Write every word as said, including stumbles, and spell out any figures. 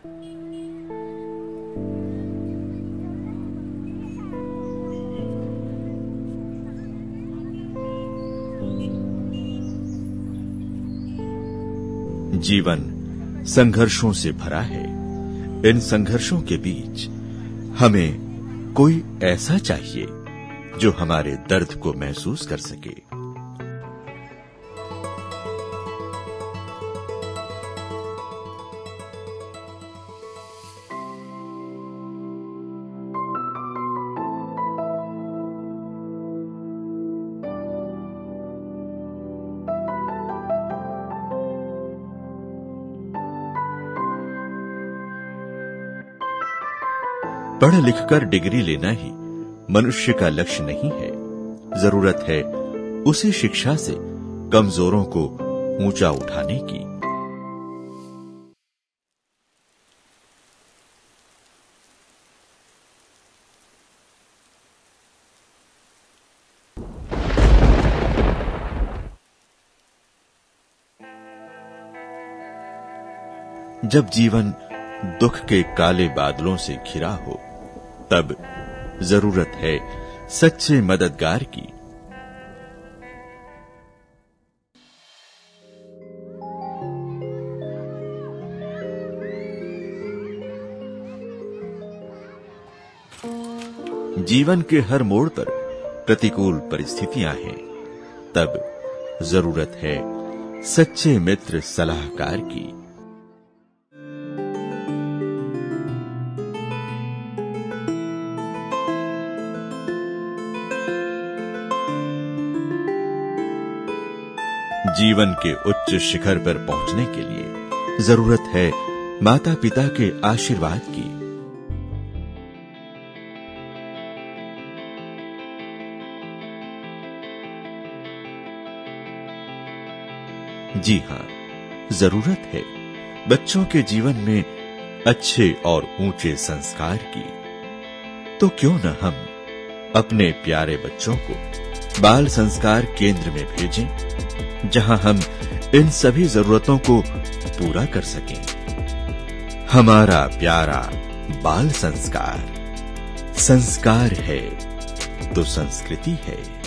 जीवन संघर्षों से भरा है। इन संघर्षों के बीच हमें कोई ऐसा चाहिए जो हमारे दर्द को महसूस कर सके। पढ़ लिखकर डिग्री लेना ही मनुष्य का लक्ष्य नहीं है। जरूरत है उसी शिक्षा से कमजोरों को ऊंचा उठाने की। जब जीवन दुख के काले बादलों से घिरा हो, तब जरूरत है सच्चे मददगार की। जीवन के हर मोड़ पर प्रतिकूल परिस्थितियां हैं, तब जरूरत है सच्चे मित्र सलाहकार की। जीवन के उच्च शिखर पर पहुंचने के लिए जरूरत है माता पिता के आशीर्वाद की। जी हां, जरूरत है बच्चों के जीवन में अच्छे और ऊंचे संस्कार की। तो क्यों न हम अपने प्यारे बच्चों को बाल संस्कार केंद्र में भेजें, जहां हम इन सभी जरूरतों को पूरा कर सकें। हमारा प्यारा बाल संस्कार, संस्कार है तो संस्कृति है।